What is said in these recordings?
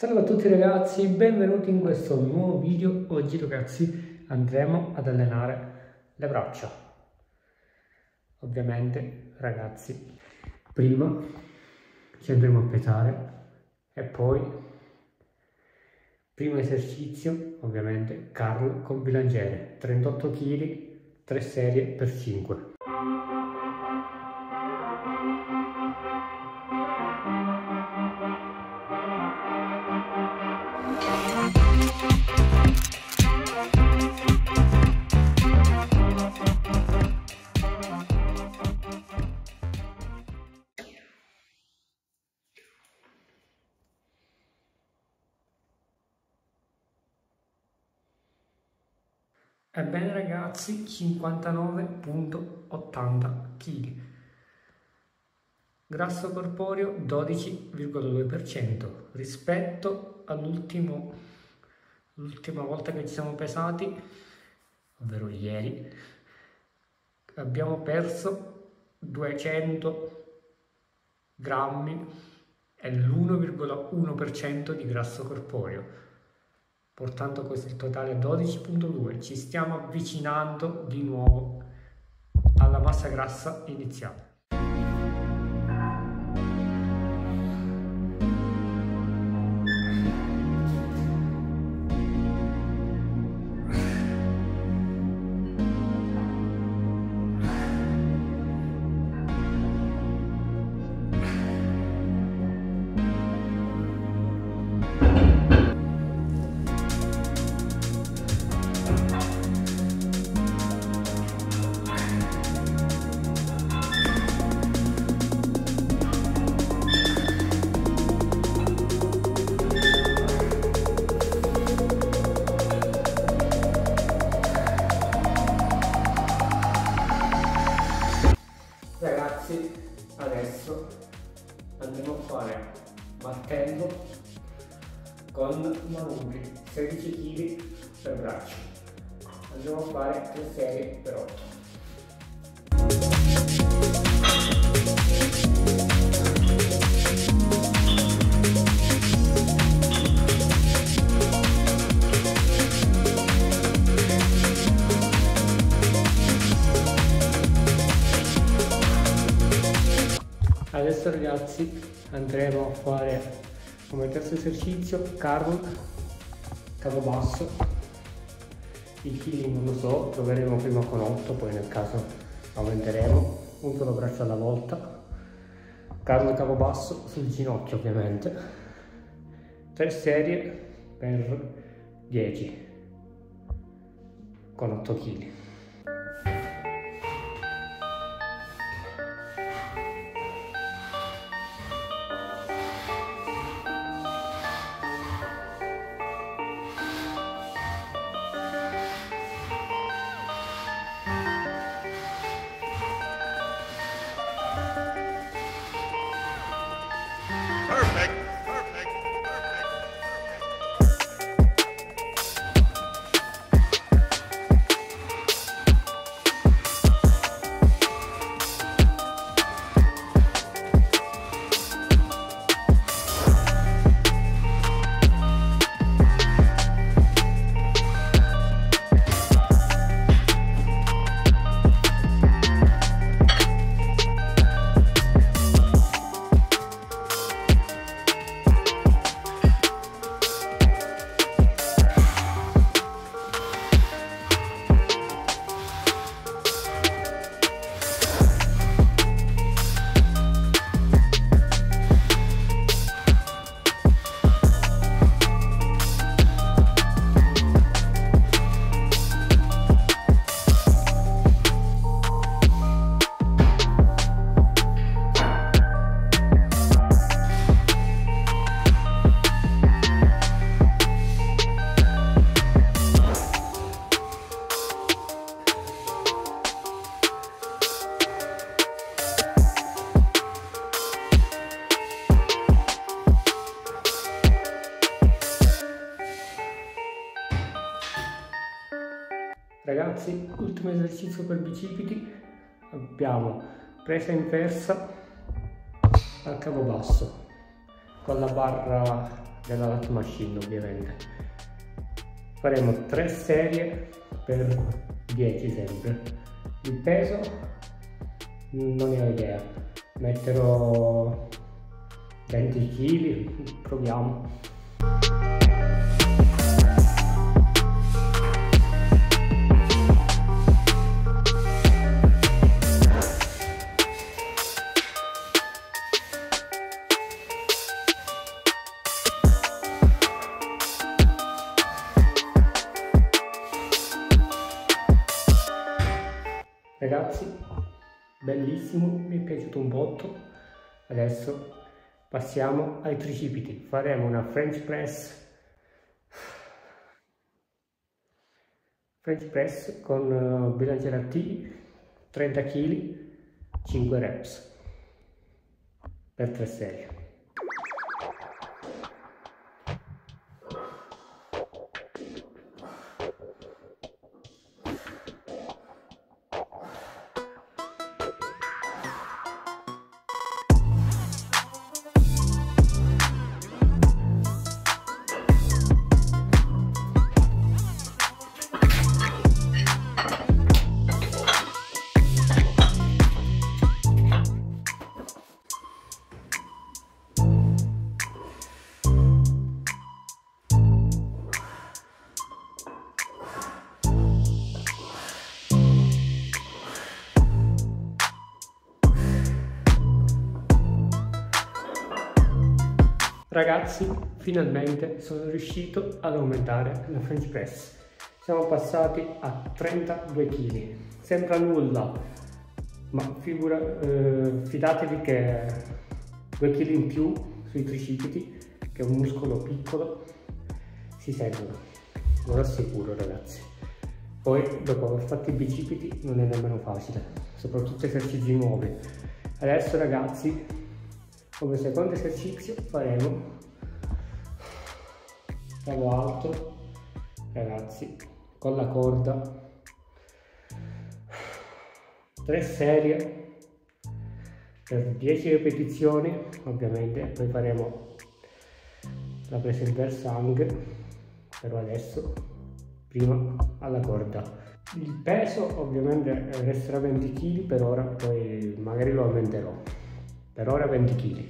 Salve a tutti ragazzi, benvenuti in questo nuovo video. Oggi ragazzi andremo ad allenare le braccia. Ovviamente ragazzi, prima ci andremo a pesare e poi primo esercizio ovviamente curl con bilanciere, 38 kg, 3 serie per 5. Ebbene ragazzi, 59,80 kg. Grasso corporeo 12,2% rispetto all'ultima volta che ci siamo pesati, ovvero ieri, abbiamo perso 200 grammi e l'1,1% di grasso corporeo. Portando questo il totale 12,2, ci stiamo avvicinando di nuovo alla massa grassa iniziale. Ragazzi, adesso andremo a fare martello con manubri 16 kg per braccio. Andremo a fare 3 serie per 8. Adesso ragazzi andremo a fare come terzo esercizio curl capo basso. I chili non lo so, proveremo prima con 8, poi nel caso aumenteremo, un solo braccio alla volta. Curl capo basso sul ginocchio ovviamente, 3 serie per 10 con 8 kg. Ragazzi, ultimo esercizio per bicipiti, abbiamo presa inversa al capo basso con la barra della lat machine ovviamente. Faremo 3 serie per 10 sempre. Il peso non ne ho idea, metterò 20 kg, proviamo. Ragazzi, bellissimo, mi è piaciuto un botto. Adesso passiamo ai tricipiti. Faremo una French press con bilanciere attivi, 30 kg, 5 reps per 3 serie. Ragazzi, finalmente sono riuscito ad aumentare la French press. Siamo passati a 32 kg. Sembra nulla, ma fidatevi che 2 kg in più sui tricipiti, che è un muscolo piccolo, si sentono. Ve lo assicuro, ragazzi. Poi, dopo aver fatto i bicipiti, non è nemmeno facile, soprattutto esercizi nuovi. Adesso, ragazzi, come secondo esercizio faremo cavo alto, ragazzi, con la corda, 3 serie per 10 ripetizioni ovviamente. Poi faremo la presa inversa anche, però adesso prima alla corda. Il peso ovviamente resterà 20 kg per ora, poi magari lo aumenterò. Per ora 20 kg.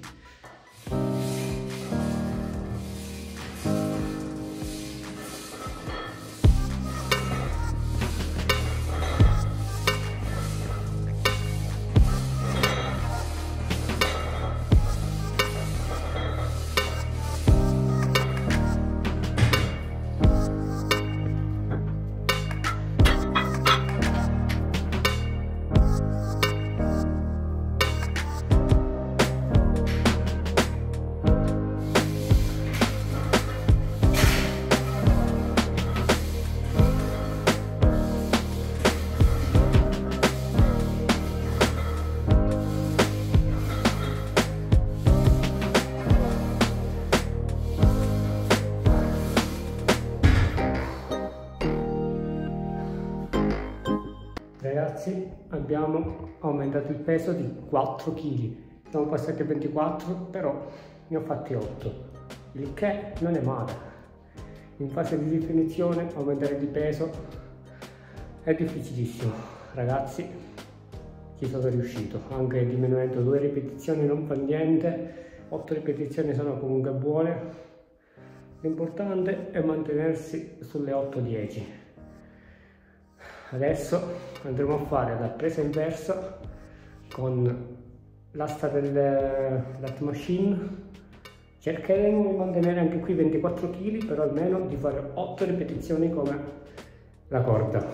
Ragazzi, abbiamo aumentato il peso di 4 kg, siamo passati a 24, però ne ho fatti 8, il che non è male. In fase di definizione aumentare di peso è difficilissimo, ragazzi, ci sono riuscito, anche diminuendo 2 ripetizioni non fa niente, 8 ripetizioni sono comunque buone, l'importante è mantenersi sulle 8-10. Adesso andremo a fare la presa inversa con l'asta del lat machine. Cercheremo di mantenere anche qui 24 kg, però almeno di fare 8 ripetizioni come la corda,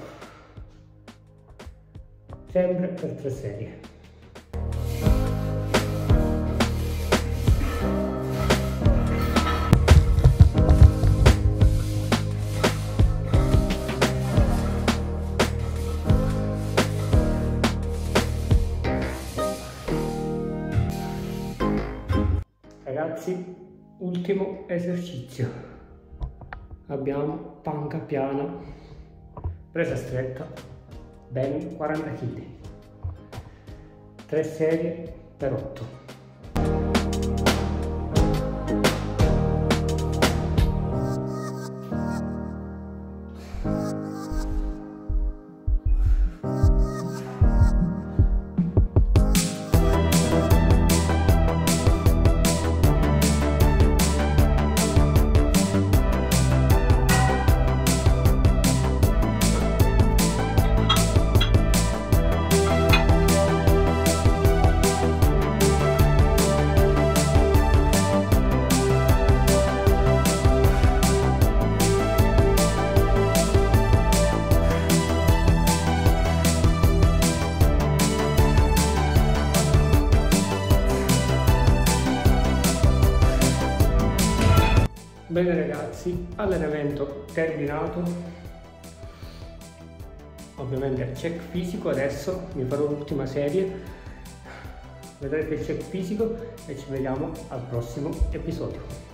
sempre per 3 serie. Ragazzi, ultimo esercizio. Abbiamo panca piana, presa stretta, ben 40 kg, 3 serie per 8. Bene ragazzi, allenamento terminato. Ovviamente check fisico, adesso mi farò l'ultima serie, vedrete il check fisico e ci vediamo al prossimo episodio.